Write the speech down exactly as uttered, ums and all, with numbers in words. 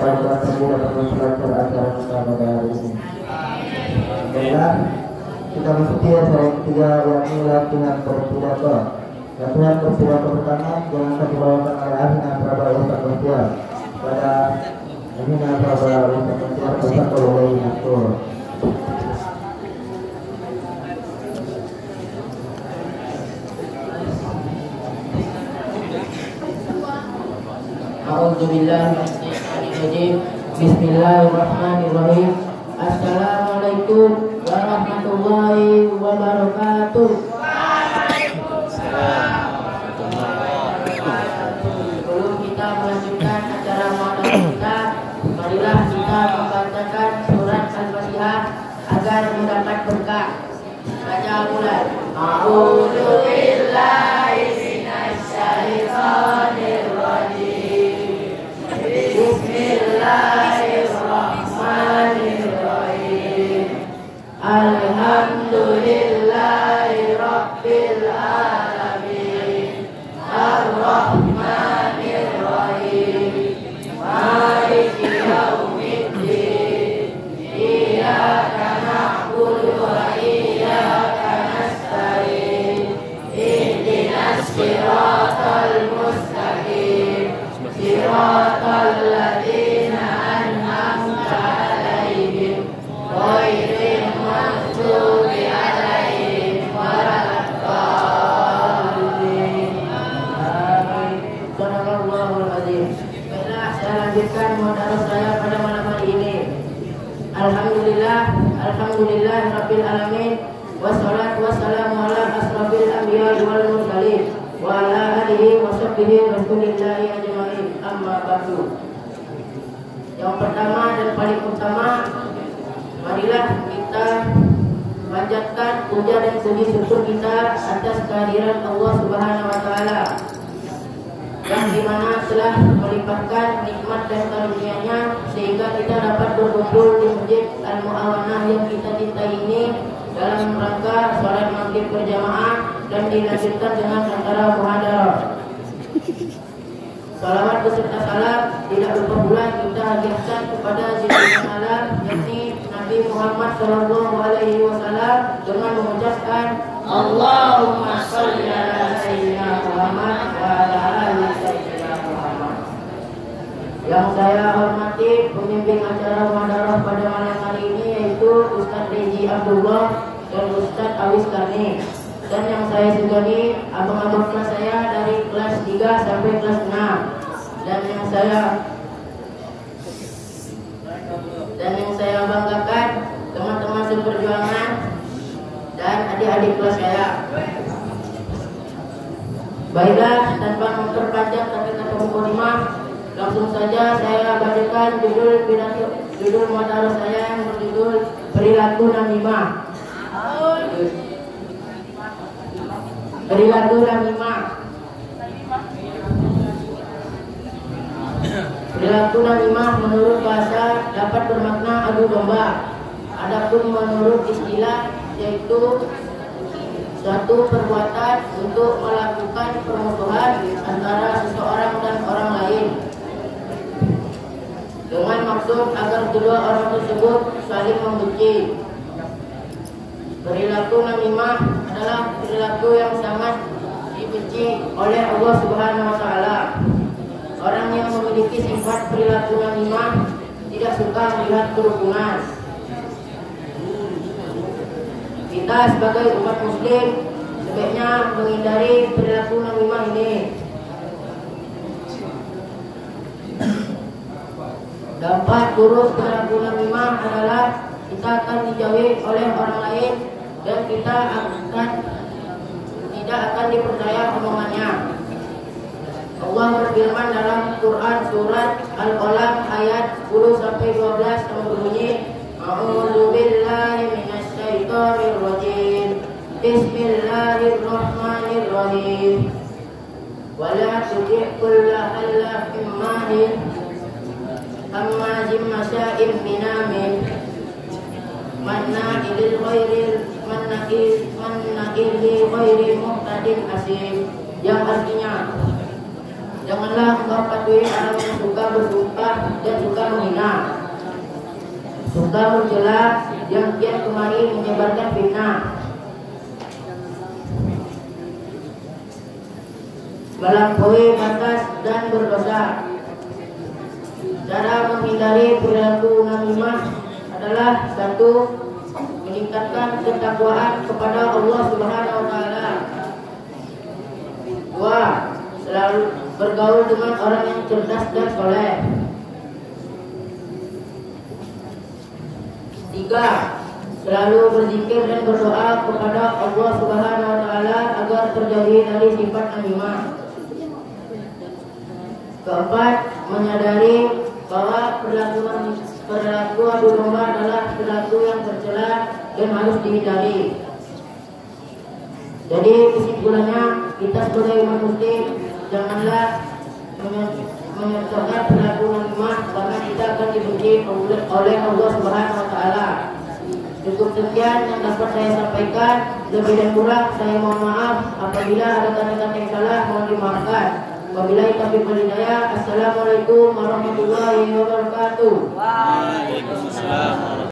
kebaikan terbu dapat memperlancar acara kita pada hari ini. Baiklah, kita masuki acara yang ketiga, yakni latihan berpidato. Latihan berpidato pertama yang akan dibawakan oleh Ahina Prabaya Ustaz Bahtiar. Pada Ahina Prabaya Ustaz Bahtiar Ustaz Bahtiar Matur. A'udzubillahi Bismillahirrahmanirrahim. Assalamualaikum warahmatullahi wabarakatuh. Sebelum kita melanjutkan acara muamalah kita, marilah kita membacakan surat Al-Fatihah agar mendapat berkah. Baca mulai. A'udzubillahi minasyaitonir rajim. Bismillahirrahmanirrahim. Alhamdulillahi rabbil alamin. Ar-Rahmanir-Rahim. Maliki yaumiddin. Iyyaka na'budu wa iyyaka nasta'in. Ihdinas siratal mustaqim. Siratal ladzina an'amta 'alaihim ghairil maghdubi 'alaihim waladdallin. Amin. Subhanallahul azim. Baiklah, saya lanjutkan muhadharah saya pada malam hari ini. Alhamdulillah, alhamdulillah rabbil alamin. Wassalatu wassalamu ala asrofil anbiya wal mursalin wa ala alihi wa sahbihi rasulillahi ajma'in. Amma ba'du. Yang pertama dan paling utama, marilah kita panjatkan puja dan puji syukur kita atas kehadiran Allah Subhanahu wa taala yang dimana telah melimpahkan nikmat dan karunia-Nya sehingga kita dapat berkumpul di Masjid Al-Mu'awanah yang kita cintai ini dalam rangka salat maghrib berjamaah dan dilanjutkan dengan acara muhadharah. Salawat beserta salam tidak lupa pula kita hadiahkan kepada junjungan alam yakni Nabi Muhammad Shallallahu Alaihi Wasallam dengan mengucapkan Allahumma sholli ala sayyidina Muhammad wa ala ali sayyidina Muhammad. Yang saya hormati pemimpin acara muhadharah pada malam hari ini yaitu Ustaz Reji Abdullah dan Ustaz Awis Karni. Dan yang saya segani abang-abang kelas saya dari kelas tiga sampai kelas enam. Dan yang saya dan yang saya banggakan teman-teman seperjuangan dan adik-adik kelas saya. Baiklah, tanpa memperpanjang kata-kata mukadimah, langsung saja saya bacakan judul pidato judul muhadharah saya yang berjudul Perilaku Namimah. Perilaku namimah. Perilaku namimah menurut bahasa dapat bermakna adu domba. Adapun menurut istilah yaitu suatu perbuatan untuk melakukan permusuhan antara seseorang dan orang lain dengan maksud agar kedua orang tersebut saling membenci. Perilaku namimah adalah perilaku yang sangat dibenci oleh Allah Subhanahu wa taala. Orang yang memiliki sifat perilaku namimah tidak suka melihat kerukunan. Kita sebagai umat muslim sebaiknya menghindari perilaku namimah ini. Dampak buruk perilaku namimah adalah kita akan dijauhi oleh orang lain dan kita akan tidak akan dipercaya omongannya. Allah berfirman dalam Quran surat Al-Qalam ayat sepuluh sampai dua belas yang berbunyi A'udzu billahi minasyaitonir rajim. Bismillahirrahmanirrahim. Wa la tuti' kulla halafin mahin hammazim masya'in binamin manna ilil ghairil manna il manna ilil ghairi muhtadin asim, yang artinya Janganlah engkau patuhi orang yang suka bersumpah dan suka menghina, suka mencela, yang kian kemari menyebarkan fitnah, melampaui batas dan berdosa. Cara menghindari perilaku namimah adalah satu, meningkatkan ketakwaan kepada Allah Subhanahu wa taala. Dua, selalu bergaul dengan orang yang cerdas dan soleh. Tiga, selalu berzikir dan berdoa kepada Allah Subhanahu wa taala agar terjauhi dari sifat namimah. Keempat, menyadari bahwa perilaku perilaku adu domba adalah perilaku yang tercela dan harus dihindari. Jadi kesimpulannya, kita sebagai umat muslim janganlah menyertakan perilaku namimah karena kita akan dibenci oleh Allah Subhanahu wa taala. Cukup sekian yang dapat saya sampaikan, lebih dan kurang saya mohon maaf. Apabila ada kata-kata yang salah mohon dimaafkan. Wabillahi taufiq wal hidayah. Assalamualaikum warahmatullahi wabarakatuh. Waalaikumsalam.